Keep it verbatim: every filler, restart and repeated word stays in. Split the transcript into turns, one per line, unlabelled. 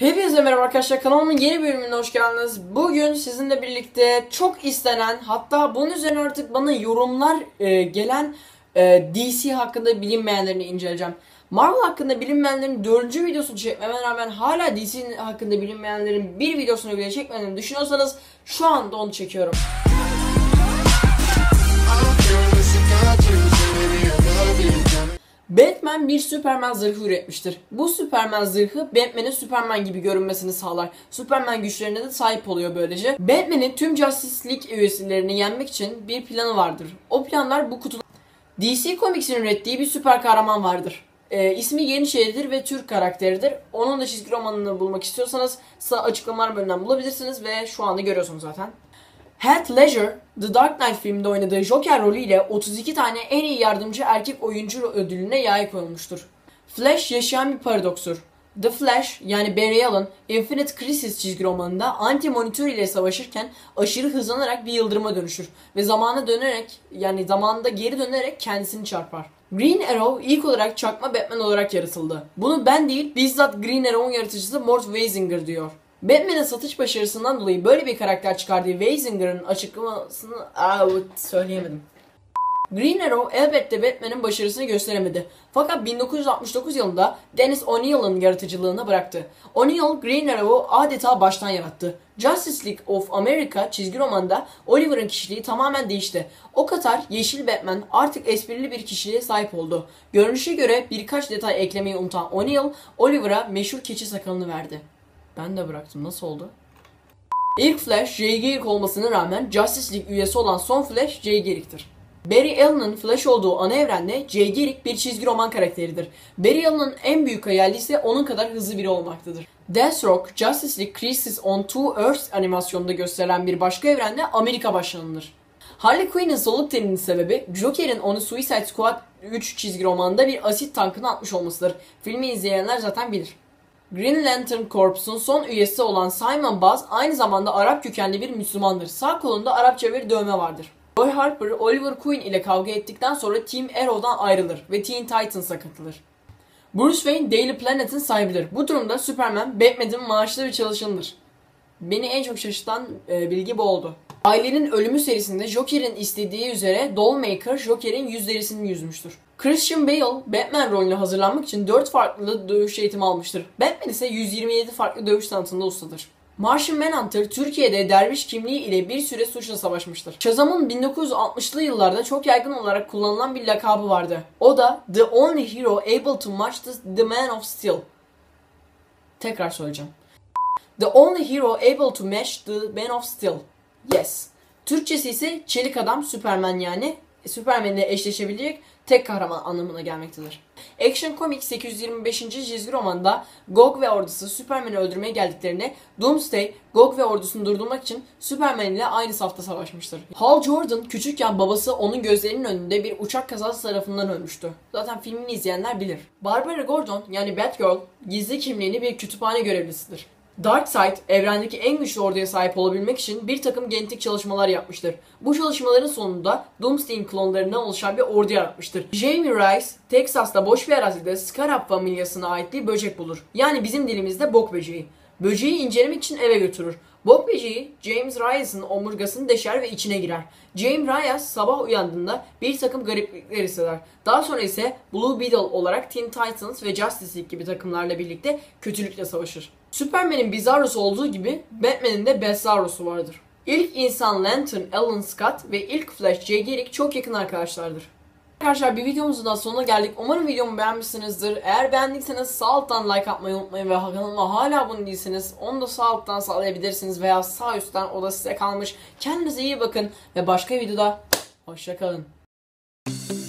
Hepinize merhaba arkadaşlar, kanalımın yeni bölümüne hoş geldiniz. Bugün sizinle birlikte çok istenen, hatta bunun üzerine artık bana yorumlar e, gelen e, D C hakkında bilinmeyenlerini inceleyeceğim. Marvel hakkında bilinmeyenlerin dördüncü videosunu çekmeme rağmen hala D C hakkında bilinmeyenlerin bir videosunu bile çekmediğimi düşünüyorsanız şu anda onu çekiyorum. Batman bir Superman zırhı üretmiştir. Bu Superman zırhı Batman'in Superman gibi görünmesini sağlar. Superman güçlerine de sahip oluyor böylece. Batman'in tüm Justice League üyelerini yenmek için bir planı vardır. O planlar bu kutuda. D C Comics'in ürettiği bir süper kahraman vardır. Ee, ismi Yeniçeri'dir ve Türk karakteridir. Onun da çizgi romanını bulmak istiyorsanız sağ açıklamalar bölümünden bulabilirsiniz ve şu anda görüyorsunuz zaten. Heath Ledger, The Dark Knight filminde oynadığı Joker rolüyle otuz iki tane en iyi yardımcı erkek oyuncu ödülüne layık olmuştur. Flash yaşayan bir paradokstur. The Flash yani Barry Allen, Infinite Crisis çizgi romanında Anti-Monitor ile savaşırken aşırı hızlanarak bir yıldırıma dönüşür ve zamana dönerek yani zamanında geri dönerek kendisini çarpar. Green Arrow ilk olarak çakma Batman olarak yaratıldı. Bunu ben değil, bizzat Green Arrow'un yaratıcısı Mort Weisinger diyor. Batman'in satış başarısından dolayı böyle bir karakter çıkardığı Weisinger'ın açıklamasını Aa, söyleyemedim. Green Arrow elbette Batman'in başarısını gösteremedi. Fakat bin dokuz yüz altmış dokuz yılında Dennis O'Neil'ın yaratıcılığını bıraktı. O'Neil Green Arrow'u adeta baştan yarattı. Justice League of America çizgi romanında Oliver'ın kişiliği tamamen değişti. O kadar yeşil Batman artık esprili bir kişiliğe sahip oldu. Görünüşe göre birkaç detay eklemeyi unutan O'Neil, Oliver'a meşhur keçi sakalını verdi. Ben de bıraktım. Nasıl oldu? İlk Flash, Jay Garrick olmasına rağmen Justice League üyesi olan son Flash, Jay Garrick'tir. Barry Allen'ın Flash olduğu ana evrende Jay Garrick bir çizgi roman karakteridir. Barry Allen'ın en büyük hayali ise onun kadar hızlı biri olmaktadır. Deathstroke, Justice League Crisis on Two Earths animasyonunda gösterilen bir başka evrende Amerika başkanıdır. Harley Quinn'in soluk teninin sebebi Joker'in onu Suicide Squad üç çizgi romanında bir asit tankına atmış olmasıdır. Filmi izleyenler zaten bilir. Green Lantern Corps'un son üyesi olan Simon Baz aynı zamanda Arap kökenli bir Müslümandır. Sağ kolunda Arapça bir dövme vardır. Roy Harper, Oliver Queen ile kavga ettikten sonra Team Arrow'dan ayrılır ve Teen Titans'a katılır. Bruce Wayne Daily Planet'in sahibidir. Bu durumda Superman, Batman'in maaşlı bir çalışanıdır. Beni en çok şaşırtan e, bilgi bu oldu. Ailenin Ölümü serisinde Joker'in istediği üzere Dollmaker, Joker'in yüz derisini yüzmüştür. Christian Bale, Batman rolüne hazırlanmak için dört farklı dövüş eğitimi almıştır. Batman ise yüz yirmi yedi farklı dövüş sanatında ustadır. Martian Manhunter, Türkiye'de derviş kimliği ile bir süre suçla savaşmıştır. Shazam'ın bin dokuz yüz altmışlı yıllarda çok yaygın olarak kullanılan bir lakabı vardı. O da The Only Hero Able to Match the, the Man of Steel. Tekrar söyleyeceğim. The Only Hero Able to Match the Man of Steel. Yes. Türkçesi ise Çelik Adam, Superman yani. Superman ile eşleşebilecek tek kahraman anlamına gelmektedir. Action Comics sekiz yüz yirmi beşinci çizgi romanında Gog ve ordusu Superman'i öldürmeye geldiklerinde Doomsday, Gog ve ordusunu durdurmak için Superman ile aynı safta savaşmıştır. Hal Jordan küçükken babası onun gözlerinin önünde bir uçak kazası tarafından ölmüştü. Zaten filmini izleyenler bilir. Barbara Gordon yani Batgirl gizli kimliğini bir kütüphane görevlisidir. Darkseid, evrendeki en güçlü orduya sahip olabilmek için bir takım genetik çalışmalar yapmıştır. Bu çalışmaların sonunda Doomsday'in klonlarından oluşan bir ordu yaratmıştır. Jamie Rice, Texas'ta boş bir arazide Scarab familyasına ait bir böcek bulur. Yani bizim dilimizde bok böceği. Böceği incelemek için eve götürür. Bok böceği James Reyes'ın omurgasını deşer ve içine girer. James Reyes sabah uyandığında bir takım gariplikler hisseder. Daha sonra ise Blue Beetle olarak Teen Titans ve Justice League gibi takımlarla birlikte kötülükle savaşır. Superman'in Bizarro'su olduğu gibi Batman'in de Bizarro'su vardır. İlk insan Lantern Alan Scott ve ilk Flash Jay Garrick çok yakın arkadaşlardır. Arkadaşlar bir videomuzun da sonuna geldik. Umarım videomu beğenmişsinizdir. Eğer beğendiyseniz sağ alttan like atmayı unutmayın ve kanalıma hala abone değilseniz onu da sağ alttan sağlayabilirsiniz veya sağ üstten, o da size kalmış. Kendinize iyi bakın ve başka videoda hoşça kalın.